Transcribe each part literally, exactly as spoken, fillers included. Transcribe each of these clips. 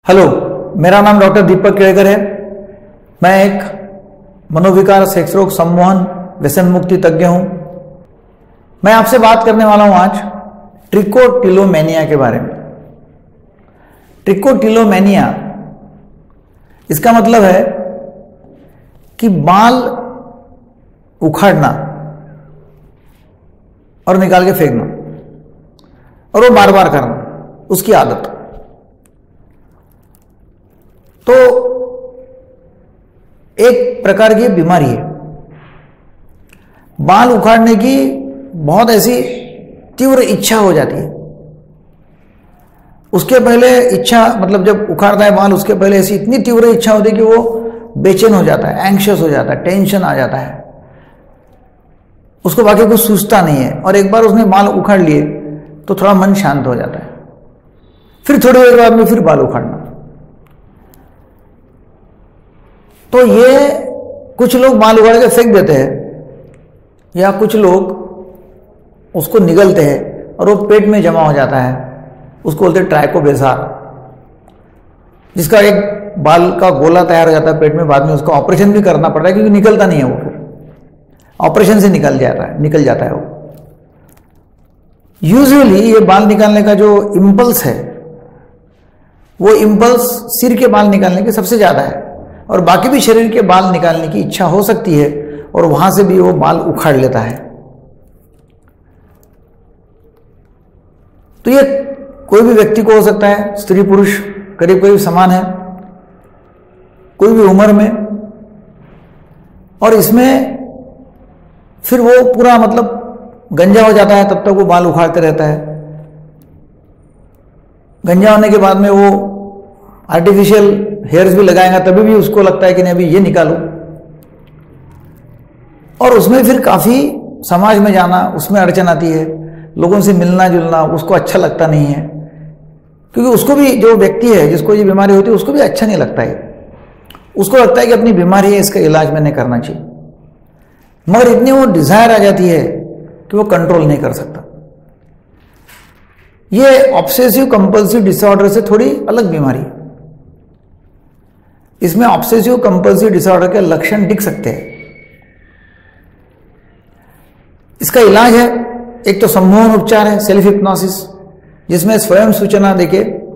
Hello, मेरा नाम doctor दीपक केड़कर है। मैं एक मनोविकार, सेक्स रोग, सम्मोहन, व्यसन मुक्ति तज्ञ हूं। मैं आपसे बात करने वाला हूं आज ट्रिकोटिलोमेनिया के बारे में। ट्रिकोटिलोमेनिया, इसका मतलब है कि बाल उखाड़ना और निकाल के फेंकना, और वो बार बार करना, उसकी आदत। तो एक प्रकार की बीमारी है। बाल उखाड़ने की बहुत ऐसी तीव्र इच्छा हो जाती है। उसके पहले इच्छा, मतलब जब उखाड़ता है बाल, उसके पहले ऐसी इतनी तीव्र इच्छा होती है कि वो बेचैन हो जाता है, एंग्शियस हो जाता है, टेंशन आ जाता है, उसको बाकी कुछ सूझता नहीं है। और एक बार उसने बाल उखाड़ लिए तो थोड़ा मन शांत हो जाता है। फिर थोड़ी देर बाद में फिर बाल उखाड़ना। तो ये कुछ लोग बाल उखाड़ के फेंक देते हैं, या कुछ लोग उसको निगलते हैं और वो पेट में जमा हो जाता है। उसको बोलते हैं ट्राइकोबेसार, जिसका एक बाल का गोला तैयार हो जाता है पेट में। बाद में उसको ऑपरेशन भी करना पड़ता है, क्योंकि निकलता नहीं है वो, फिर ऑपरेशन से निकल जाता है निकल जाता है वो। यूजुअली ये बाल निकालने का जो इम्पल्स है, वो इम्पल्स सिर के बाल निकालने के सबसे ज्यादा है, और बाकी भी शरीर के बाल निकालने की इच्छा हो सकती है, और वहां से भी वो बाल उखाड़ लेता है। तो ये कोई भी व्यक्ति को हो सकता है, स्त्री पुरुष करीब करीब समान है, कोई भी उम्र में। और इसमें फिर वो पूरा मतलब गंजा हो जाता है, तब तक वो बाल उखाड़ते रहता है। गंजा होने के बाद में वो आर्टिफिशियल हेयर्स भी लगाएगा, तभी भी उसको लगता है कि नहीं अभी ये निकालूं। और उसमें फिर काफी समाज में जाना, उसमें अड़चन आती है, लोगों से मिलना जुलना उसको अच्छा लगता नहीं है, क्योंकि उसको भी, जो व्यक्ति है जिसको ये बीमारी होती है, उसको भी अच्छा नहीं लगता है। उसको लगता है कि अपनी बीमारी है, इसका इलाज मैंने करना चाहिए, मगर इतनी वो डिजायर आ जाती है कि वो कंट्रोल नहीं कर सकता। ये ऑब्सेसिव कंपल्सिव डिसऑर्डर से थोड़ी अलग बीमारी है। इसमें ऑब्सेसिव कंपल्सिव डिसऑर्डर के लक्षण दिख सकते हैं। इसका इलाज है, एक तो सम्मोहन उपचार है, सेल्फ हिप्नोसिस, जिसमें स्वयं सूचना देके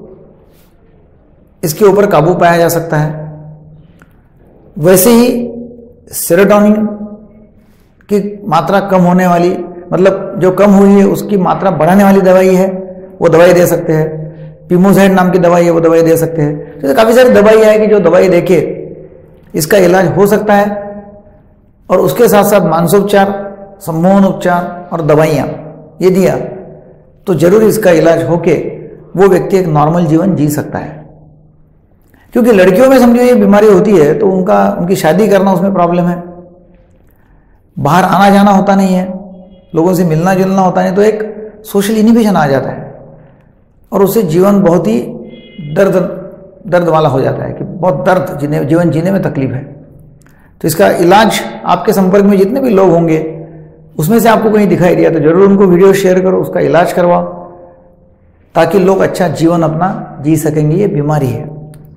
इसके ऊपर काबू पाया जा सकता है। वैसे ही सेरोटोनिन की मात्रा कम होने वाली, मतलब जो कम हुई है उसकी मात्रा बढ़ाने वाली दवाई है, वो दवाई दे सकते हैं। पिमोसाइड नाम की दवाई है, वो दवाई दे सकते हैं। तो काफी सारी दवाई है कि जो दवाई देके इसका इलाज हो सकता है। और उसके साथ साथ मानसोपचार, सम्मोहन उपचार और दवाइयां ये दिया तो जरूर इसका इलाज होके वो व्यक्ति एक नॉर्मल जीवन जी सकता है। क्योंकि लड़कियों में समझो ये बीमारी होती है तो उनका उनकी शादी करना, उसमें प्रॉब्लम है, बाहर आना जाना होता नहीं है, लोगों से मिलना जुलना होता नहीं, तो एक सोशल इनिबिशन आ जाता है, और उससे जीवन बहुत ही दर्द दर्द वाला हो जाता है, कि बहुत दर्द जीने जीवन जीने में तकलीफ है। तो इसका इलाज, आपके संपर्क में जितने भी लोग होंगे उसमें से आपको कहीं दिखाई दिया तो जरूर उनको वीडियो शेयर करो, उसका इलाज करवाओ, ताकि लोग अच्छा जीवन अपना जी सकेंगे। ये बीमारी है।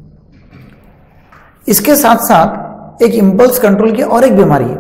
इसके साथ साथ एक इंपल्स कंट्रोल की और एक बीमारी है।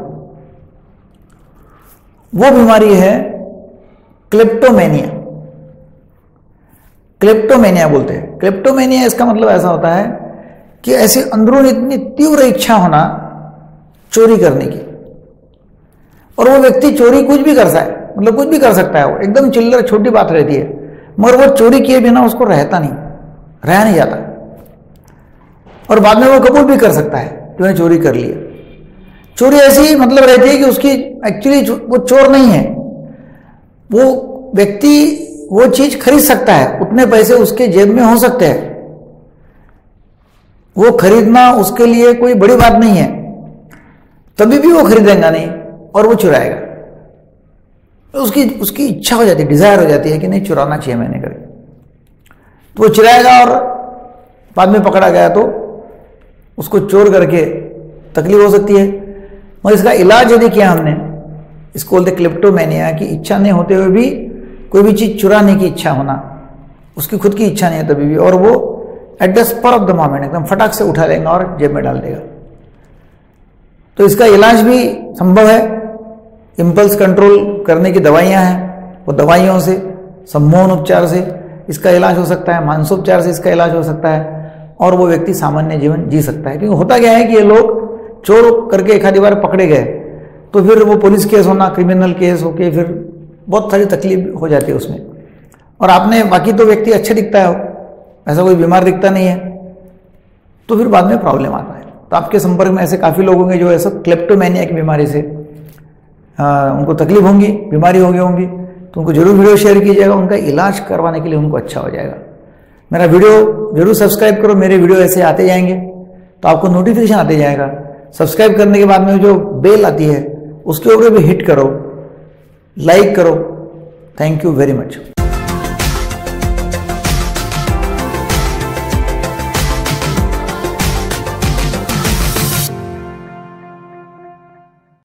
वो बीमारी है क्लेप्टोमेनिया। क्लेप्टोमेनिया बोलते हैं। क्लेप्टोमेनिया, इसका मतलब ऐसा होता है कि ऐसी अंदरून इतनी तीव्र इच्छा होना चोरी करने की, और वो व्यक्ति चोरी कुछ भी कर सकता है, मतलब कुछ भी कर सकता है, वो एकदम चिल्लर छोटी बात रहती है, मगर वो चोरी किए बिना उसको रहता नहीं, रहा नहीं जाता। और बाद में वो कबूल भी कर सकता है कि मैंने चोरी कर लिया। चोरी ऐसी मतलब रहती है कि उसकी एक्चुअली वो चोर नहीं है, वो व्यक्ति वो चीज खरीद सकता है, उतने पैसे उसके जेब में हो सकते हैं, वो खरीदना उसके लिए कोई बड़ी बात नहीं है, तभी भी वो खरीदेगा नहीं और वो चुराएगा। उसकी उसकी इच्छा हो जाती है, डिजायर हो जाती है कि नहीं चुराना चाहिए मैंने करके, तो वो चुराएगा, और बाद में पकड़ा गया तो उसको चोर करके तकलीफ हो सकती है। और इसका इलाज यदि किया हमने, इसको बोलते क्लेप्टोमेनिया, की इच्छा नहीं होते हुए भी कोई भी चीज चुराने की इच्छा होना, उसकी खुद की इच्छा नहीं है तभी भी, और वो at the spur of the moment एकदम फटाक से उठा लेगा और जेब में डाल देगा। तो इसका इलाज भी संभव है। इम्पल्स कंट्रोल करने की दवाइयां हैं, वो दवाइयों से, सम्मोहन उपचार से इसका इलाज हो सकता है, मानसोपचार से इसका इलाज हो सकता है, और वो व्यक्ति सामान्य जीवन जी सकता है। क्योंकि होता क्या है कि ये लोग चोर करके एक आधी बार पकड़े गए तो फिर वो पुलिस केस होना, क्रिमिनल केस होके फिर बहुत सारी तकलीफ हो जाती है उसमें। और आपने बाकी तो व्यक्ति अच्छा दिखता है, ऐसा कोई बीमार दिखता नहीं है, तो फिर बाद में प्रॉब्लम आता है। तो आपके संपर्क में ऐसे काफ़ी लोग होंगे जो ऐसा क्लेप्टोमेनिया की बीमारी से आ, उनको तकलीफ होंगी, बीमारी हो गई होंगी, तो उनको जरूर वीडियो शेयर कीजिएगा, उनका इलाज करवाने के लिए उनको अच्छा हो जाएगा। मेरा वीडियो जरूर सब्सक्राइब करो, मेरे वीडियो ऐसे आते जाएंगे तो आपको नोटिफिकेशन आते जाएगा। सब्सक्राइब करने के बाद में जो बेल आती है उसके ऊपर भी हिट करो, लाइक करो। Thank you very much.